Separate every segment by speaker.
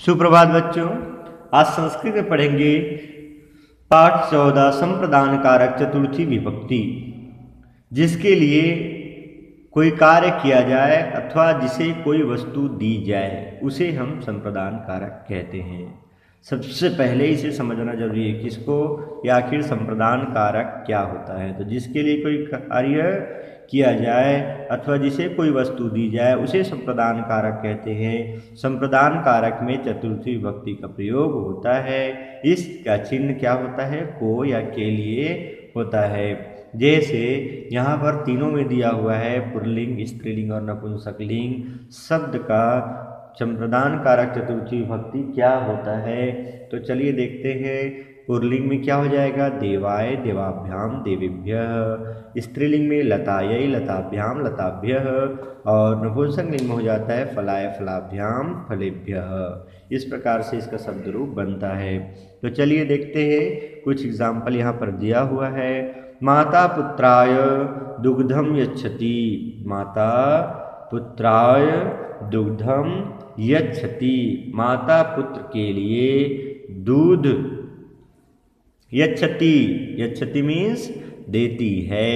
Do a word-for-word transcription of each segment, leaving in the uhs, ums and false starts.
Speaker 1: सुप्रभात बच्चों, आज संस्कृत में पढ़ेंगे पाठ चौदह संप्रदान कारक चतुर्थी विभक्ति। जिसके लिए कोई कार्य किया जाए अथवा जिसे कोई वस्तु दी जाए उसे हम संप्रदान कारक कहते हैं। सबसे पहले इसे समझना जरूरी है किसको या आखिर संप्रदान कारक क्या होता है। तो जिसके लिए कोई कार्य किया जाए अथवा जिसे कोई वस्तु दी जाए उसे संप्रदान कारक कहते हैं। संप्रदान कारक में चतुर्थी विभक्ति का प्रयोग होता है। इसका चिन्ह क्या होता है? को या के लिए होता है। जैसे यहाँ पर तीनों में दिया हुआ है पुल्लिंग, स्त्रीलिंग और नपुंसकलिंग शब्द का संप्रदान कारक चतुर्थी विभक्ति क्या होता है। तो चलिए देखते हैं। पुल्लिंग में क्या हो जाएगा? देवाय, देवाभ्याम, देवेभ्यः। स्त्रीलिंग में लतायै, लताभ्याम, लताभ्यः। और नपुंसकलिंग में हो जाता है फलाय, फलाभ्याम, फलेभ्यः। इस प्रकार से इसका शब्द रूप बनता है। तो चलिए देखते हैं, कुछ एग्जाम्पल यहाँ पर दिया हुआ है। माता पुत्राय दुग्धम यच्छति। माता पुत्राय दुग्धम यच्छति। माता पुत्र के लिए दूध यच्छति। यच्छति मीन्स देती है।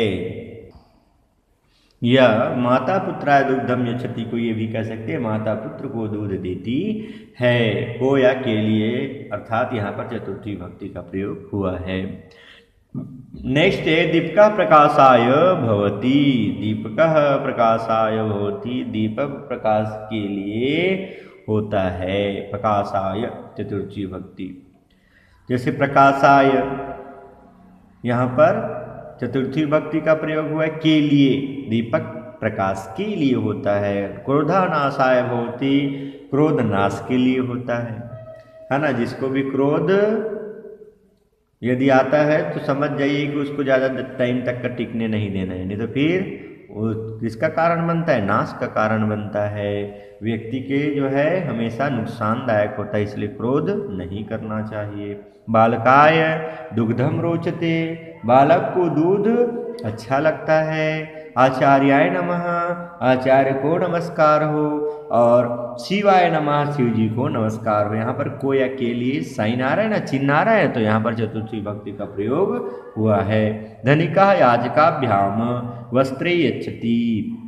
Speaker 1: या माता पुत्राय दुग्धम यच्छति को ये भी कह सकते हैं माता पुत्र को दूध देती है। को या के लिए अर्थात यहाँ पर चतुर्थी विभक्ति का प्रयोग हुआ है। नेक्स्ट है दीपका प्रकाशाय भवति। दीपकः प्रकाशाय भवति। दीपक प्रकाश के लिए होता है। प्रकाशाय चतुर्थी विभक्ति। जैसे प्रकाशाय यहाँ पर चतुर्थी विभक्ति का प्रयोग हुआ है के लिए। दीपक प्रकाश के लिए होता है। क्रोधानाशाय भवति। क्रोध नाश के लिए होता है, है ना। जिसको भी क्रोध यदि आता है तो समझ जाइए कि उसको ज़्यादा टाइम तक का टिकने नहीं देना है, नहीं तो फिर वो किसका कारण बनता है? नाश का कारण बनता है। व्यक्ति के जो है हमेशा नुकसानदायक होता है, इसलिए क्रोध नहीं करना चाहिए। बालकाय दुग्धम रोचते। बालक को दूध अच्छा लगता है। आचार्याय नमः। आचार्य को नमस्कार हो। और शिवाय नमः। शिव जी को नमस्कार हो। यहाँ पर को या के लिए साइन आ रहा है ना, चिन्ह आ रहा है, तो यहाँ पर चतुर्थी विभक्ति का प्रयोग हुआ है। धनिका याचकाभ्याम वस्त्रे यच्छति।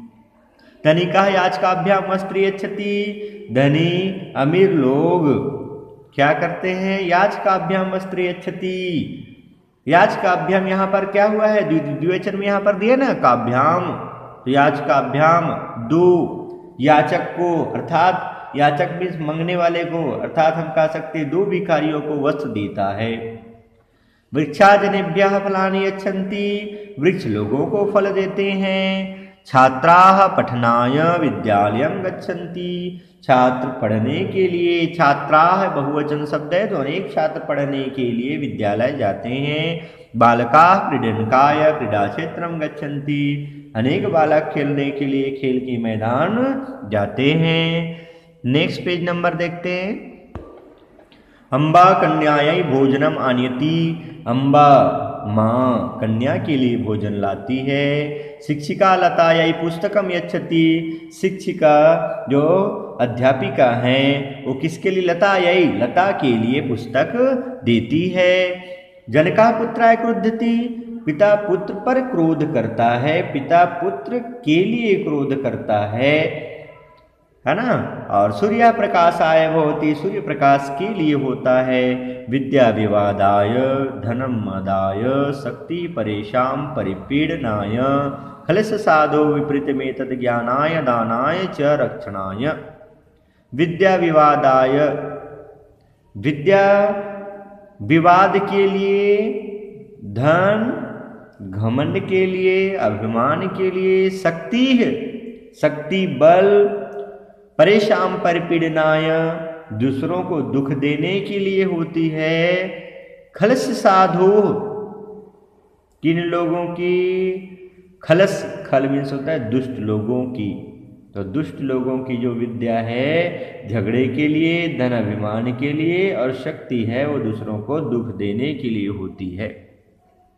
Speaker 1: धनिका याचकाभ्याम वस्त्रे यच्छति। धनी अमीर लोग क्या करते हैं? याचकाभ्याम वस्त्रे यच्छति। याचकाभ्याम यहाँ पर क्या हुआ है? द्विवचन में यहाँ पर दिया ना काभ्याम, तो याचकाभ्याम दो याचक को अर्थात याचक भी मंगने वाले को अर्थात हम कह सकते दो भिखारियों को वस्त्र देता है। वृक्षाजनेभ्यः फलानि यच्छन्ति। वृक्ष लोगों को फल देते हैं। छात्राः पठनाय विद्यालयं गच्छन्ति। छात्र पढ़ने के लिए, छात्राः बहुवचन शब्द है तो अनेक छात्र पढ़ने के लिए विद्यालय जाते हैं। बालकाः क्रीडनकाय क्रीडा क्षेत्रं गच्छन्ति। अनेक बालक खेलने के लिए खेल के मैदान जाते हैं। नेक्स्ट पेज नंबर देखते हैं। अम्बा कन्यायै भोजनम आनयति। अम्बा माँ कन्या के लिए भोजन लाती है। शिक्षिका लतायै पुस्तकम यच्छति। शिक्षिका जो अध्यापिका हैं वो किसके लिए? लतायै लता के लिए पुस्तक देती है। जनका पुत्राय क्रुध्यति। पिता पुत्र पर क्रोध करता है। पिता पुत्र के लिए क्रोध करता है, है ना। और सूर्य प्रकाशाय भवति। सूर्य प्रकाश के लिए होता है। विद्या विवादाय धनम मदाय शक्ति परेशान परिपीडनाय खलस साधो विपरीतमेतद् ज्ञानाय दानाय च रक्षणाय। विद्या विवादाय विद्या विवाद के लिए, धन घमंड के लिए, अभिमान के लिए, शक्ति शक्ति बल, परेशान परिपीडनाय दूसरों को दुख देने के लिए होती है। खलस साधु किन लोगों की? खलस खल मीन्स होता है दुष्ट लोगों की। तो दुष्ट लोगों की जो विद्या है झगड़े के लिए, धन अभिमान के लिए, और शक्ति है वो दूसरों को दुख देने के लिए होती है।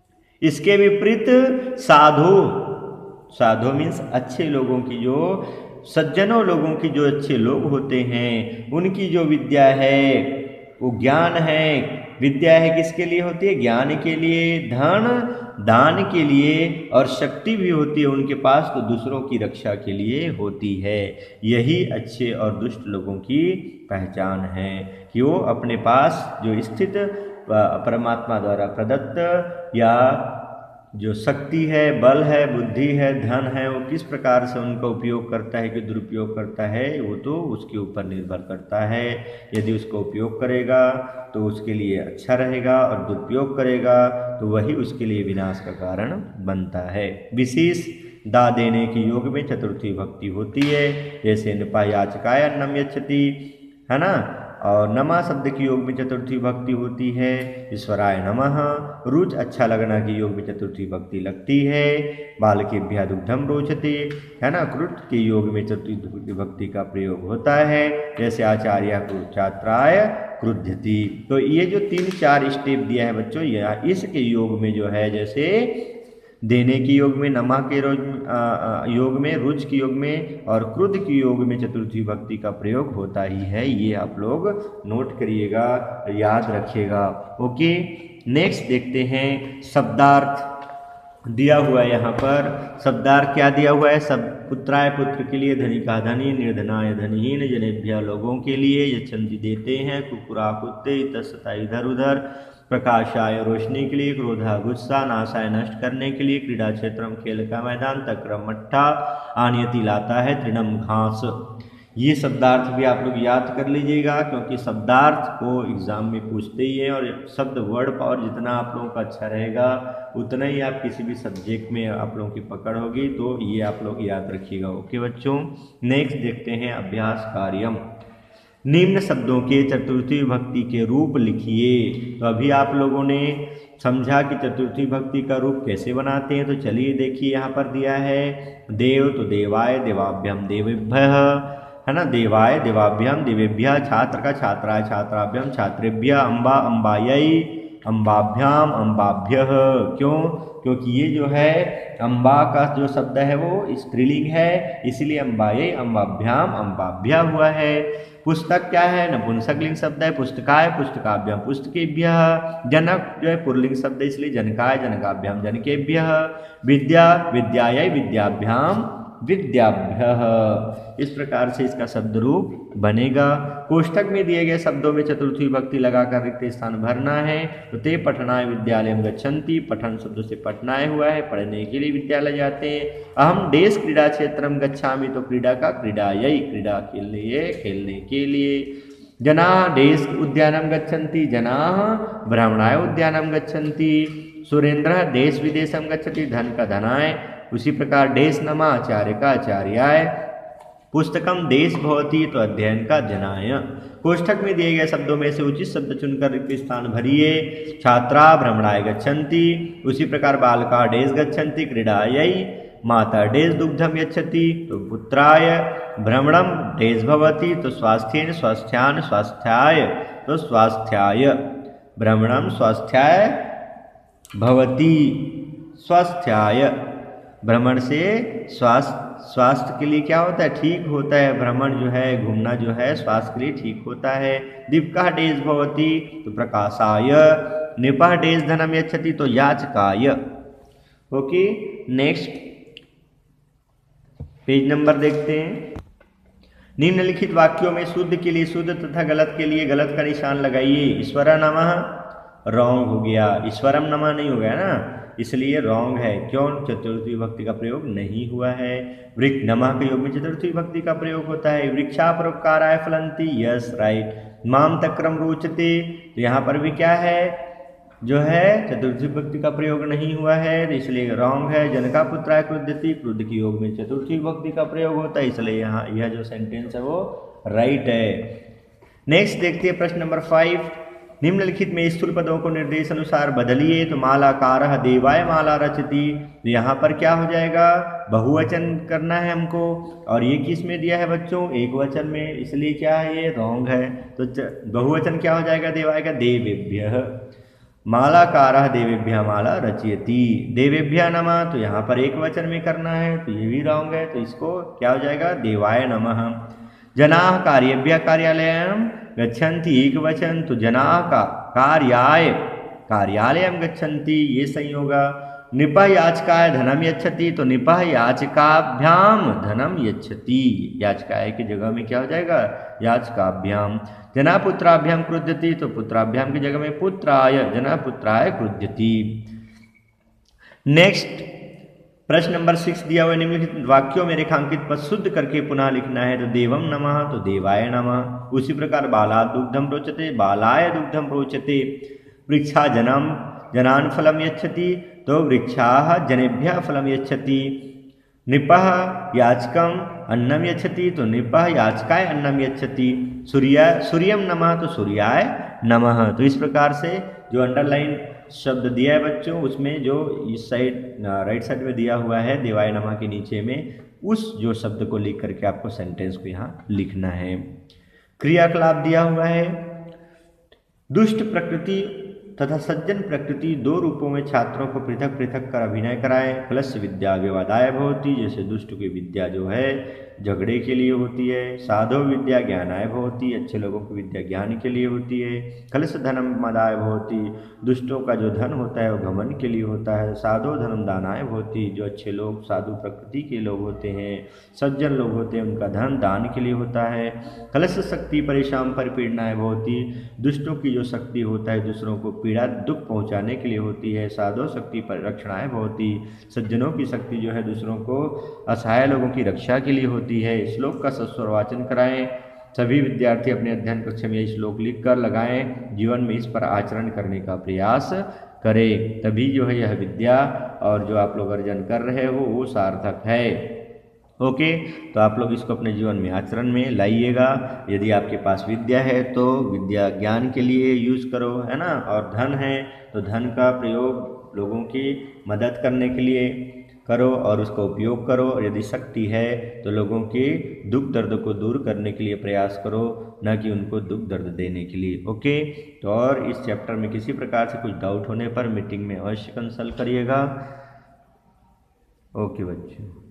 Speaker 1: इसके विपरीत साधु। साधु मीन्स अच्छे लोगों की जो सज्जनों लोगों की, जो अच्छे लोग होते हैं, उनकी जो विद्या है वो ज्ञान है। विद्या है किसके लिए होती है? ज्ञान के लिए, धन दान के लिए, और शक्ति भी होती है उनके पास तो दूसरों की रक्षा के लिए होती है। यही अच्छे और दुष्ट लोगों की पहचान है कि वो अपने पास जो स्थित परमात्मा द्वारा प्रदत्त या जो शक्ति है, बल है, बुद्धि है, धन है, वो किस प्रकार से उनका उपयोग करता है कि दुरुपयोग करता है, वो तो उसके ऊपर निर्भर करता है। यदि उसको उपयोग करेगा तो उसके लिए अच्छा रहेगा, और दुरुपयोग करेगा तो वही उसके लिए विनाश का कारण बनता है। विशेष दा देने के योग में चतुर्थी भक्ति होती है, जैसे नृपायाचकाय अन्नम यच्छति, है ना। और नमा शब्द के योग में चतुर्थी भक्ति होती है। ईश्वराय नमः, रुच अच्छा लगना के योग में चतुर्थी भक्ति लगती है। बालकेभ्यः दुग्धम रोचते, है ना, क्रुत के योग में चतुर्थी भक्ति का प्रयोग होता है, जैसे आचार्य छात्राय क्रुध्यति। तो ये जो तीन चार स्टेप दिया है बच्चों, यह इसके योग में जो है, जैसे देने की योग में, नमा के रोज योग में, रुच के योग में, और क्रुद्ध के योग में चतुर्थी भक्ति का प्रयोग होता ही है। ये आप लोग नोट करिएगा, याद रखिएगा। ओके, नेक्स्ट देखते हैं शब्दार्थ दिया हुआ है यहाँ पर। शब्दार्थ क्या दिया हुआ है? सब पुत्राय पुत्र के लिए, धनिका धनी, निर्धनाय धनहीन, जनेभ्य लोगों के लिए, यच्छन्ति देते हैं, कुकुरा कुत्ते, इतस्तता इधर उधर, प्रकाशाय रोशनी के लिए, क्रोधा गुस्सा, नाशाय नष्ट करने के लिए, क्रीड़ा क्षेत्रम खेल का मैदान, तक्रम मट्ठा, आनियति लाता है, तृणम घास। ये शब्दार्थ भी आप लोग याद कर लीजिएगा, क्योंकि शब्दार्थ को एग्जाम में पूछते ही है, और शब्द वर्ड पावर जितना आप लोगों का अच्छा रहेगा उतना ही आप किसी भी सब्जेक्ट में आप लोगों की पकड़ होगी। तो ये आप लोग याद रखिएगा। ओके बच्चों, नेक्स्ट देखते हैं अभ्यास कार्यम। निम्न शब्दों के चतुर्थी विभक्ति के रूप लिखिए। तो अभी आप लोगों ने समझा कि चतुर्थी विभक्ति का रूप कैसे बनाते हैं, तो चलिए देखिए, यहाँ पर दिया है देव, तो देवाय देवाभ्यम देवेभ्यः, है ना, देवाय देवाभ्यम देवेभ्यः, छात्र का छात्राय छात्राभ्यम छात्रेभ्यः, अम्बा अम्बायै अम्बाभ्याम अम्बाभ्यः। क्यों? क्योंकि ये जो है अम्बा का जो शब्द है वो स्त्रीलिंग है, इसलिए अम्बायै अम्बाभ्याम अम्बाभ्यः हुआ है। पुस्तक क्या है? नपुंसकलिंग शब्द है, पुस्तकाय पुस्तकाभ्याम पुस्तकेभ्यः। जनक जो है पुल्लिंग शब्द है, इसलिए जनकाय जनकाभ्याम जनकेभ्यः। विद्या विद्यायै विद्याभ्याम विद्याभ्यः। इस प्रकार से इसका शब्द रूप बनेगा। कोष्ठक में दिए गए शब्दों में चतुर्थी विभक्ति लगाकर रिक्त स्थान भरना है। तो ते पठनाय विद्यालयम गच्छन्ति, पठन शब्द से पठनाय हुआ है, पढ़ने के लिए विद्यालय जाते हैं। अहम देश क्रीड़ा क्षेत्रम गच्छामि, तो क्रीड़ा का क्रीडायै, क्रीड़ा के लिए खेलने के लिए। जनाः देश उद्यानम गच्छन्ति, जनाः भ्रमणाय उद्यानम गच्छन्ति। सुरेंद्रः देश विदेशम गच्छति, धन का धनाय। उसी प्रकार देश नमा आचार्य का आचार्याय। पुस्तकम देश भवति, तो अध्ययन का जनाय। कोष्ठक में दिए गए शब्दों में से उचित शब्द चुनकर रिक्त स्थान भरिए। छात्रा भ्रमणाय गच्छन्ति, उसी प्रकार बालका डेश गच्छन्ति क्रीडायै। माता डेश दुग्धम यच्छति, तो पुत्राय। भ्रमणम डेश भवति, तो स्वास्थ्येन स्वास्थ्यान स्वास्थ्याय, तो स्वास्थ्याय। भ्रमणम स्वास्थ्याय भवति, स्वास्थ्याय। भ्रमण से स्वास्थ्य स्वास्थ्य के लिए क्या होता है? ठीक होता है। भ्रमण जो है, घूमना जो है, स्वास्थ्य के लिए ठीक होता है। दीपकः डेश भवति, तो प्रकाशाय। नृपः डेश धनम यच्छति, तो याचकाय। ओके, नेक्स्ट पेज नंबर देखते हैं। निम्नलिखित वाक्यों में शुद्ध के लिए शुद्ध तथा गलत के लिए गलत का निशान लगाइए। ईश्वरा नमः रॉन्ग हो गया, ईश्वरम नमः नहीं हो गया ना, इसलिए रॉन्ग है। क्यों? चतुर्थी विभक्ति का प्रयोग नहीं हुआ है। वृक्ष नमः के योग में चतुर्थी विभक्ति का प्रयोग होता है। वृक्षा परोपकाराय फलन्ति, यस राइट। माम तक्रम रोचते, तो यहाँ पर भी क्या है, जो है चतुर्थी विभक्ति का प्रयोग नहीं हुआ है, तो इसलिए रॉन्ग है। जनका पुत्राय क्रुध्यति, क्रुद्ध के योग में चतुर्थी विभक्ति का प्रयोग होता है, इसलिए यहाँ यह जो सेंटेंस है वो राइट है। नेक्स्ट देखते हैं प्रश्न नंबर फाइव। निम्नलिखित में स्थूल पदों को निर्देश अनुसार बदलिए। तो मालाकारः देवाय माला रचति, तो यहाँ पर क्या हो जाएगा? बहुवचन करना है हमको, और ये किस में दिया है बच्चों? एक वचन में, इसलिए क्या है ये रॉन्ग है। तो बहुवचन क्या हो जाएगा देवाय का? देवेभ्यः। मालाकारः देवेभ्यः माला रचयति। देवेभ्यः नमः, तो यहाँ पर एक वचन में करना है, तो ये भी रॉन्ग है, तो इसको क्या हो जाएगा, देवाय नमः। जनाः कार्येभ्यः कार्यालयं गच्छन्ति, एक वचन, तो जनाः का कार्याय कार्यालयं गच्छन्ति, ये सही होगा। नृपः याचकाय धनम यच्छति, तो नृपः याचकाभ्याम धनम यच्छति, याचकाय की जगह में क्या हो जाएगा, याचकाभ्याम। जना पुत्राभ्याम क्रुध्यति, तो पुत्राभ्याम की जगह में पुत्राय, जना पुत्राय क्रुध्यति। नेक्स्ट प्रश्न नंबर सिक्स दिया हुआ, निम्नलिखित वाक्यों में रेखांकित पद शुद्ध करके पुनः लिखना है, तो देवम नमः, तो देवाय नमः। उसी प्रकार बाला दुग्धम रोचते, बालाय दुग्धम रोचते। वृक्षा जनम जनान फलम यच्छति, तो वृक्षाः जनेभ्यः फलम यच्छति। नृपः याचकम अन्नम यच्छति, तो नृपः याचकाय अन्नम यच्छति। सूर्य सूर्यम नमः, तो सूर्याय नमः। तो इस प्रकार से जो अंडरलाइन शब्द दिया है बच्चों, उसमें जो इस साइड राइट साइड में दिया हुआ है देवाय नमः के नीचे में, उस जो शब्द को लिख करके आपको सेंटेंस को यहाँ लिखना है। क्रियाकलाप दिया हुआ है, दुष्ट प्रकृति तथा सज्जन प्रकृति दो रूपों में छात्रों को पृथक पृथक कर अभिनय कराएं। प्लस विद्या विवादाय भवति, जैसे दुष्ट की विद्या जो है झगड़े के लिए होती है। साधो विद्या ज्ञानाय भवति, अच्छे लोगों की विद्या ज्ञान के लिए होती है। कलश धनम मदाय भवति, दुष्टों का जो धन होता है वो घमंड के लिए होता है। साधो धनम दानाय भवति, जो अच्छे लोग साधु प्रकृति के लोग होते हैं, सज्जन लोग होते हैं, उनका धन दान के लिए होता है। कलश शक्ति परेशान परिपीड़नाय भवति, दुष्टों की जो शक्ति होता है दूसरों को पीड़ा दुख पहुंचाने के लिए होती है। साधो शक्ति परिरक्षणाय भवति, सज्जनों की शक्ति जो है दूसरों को असहाय लोगों की रक्षा के लिए होती है। श्लोक का सस्वर वाचन कराएं। सभी विद्यार्थी अपने अध्ययन कक्ष में यह श्लोक लिख कर लगाएं, जीवन में इस पर आचरण करने का प्रयास करें, तभी जो है यह विद्या और जो आप लोग अर्जन कर रहे हो वो सार्थक है। ओके, तो आप लोग इसको अपने जीवन में आचरण में लाइएगा। यदि आपके पास विद्या है तो विद्या ज्ञान के लिए यूज करो, है ना, और धन है तो धन का प्रयोग लोगों की मदद करने के लिए करो और उसका उपयोग करो। यदि शक्ति है तो लोगों के दुख दर्द को दूर करने के लिए प्रयास करो, न कि उनको दुख दर्द देने के लिए। ओके, तो और इस चैप्टर में किसी प्रकार से कुछ डाउट होने पर मीटिंग में अवश्य कंसल्ट करिएगा। ओके बच्चों।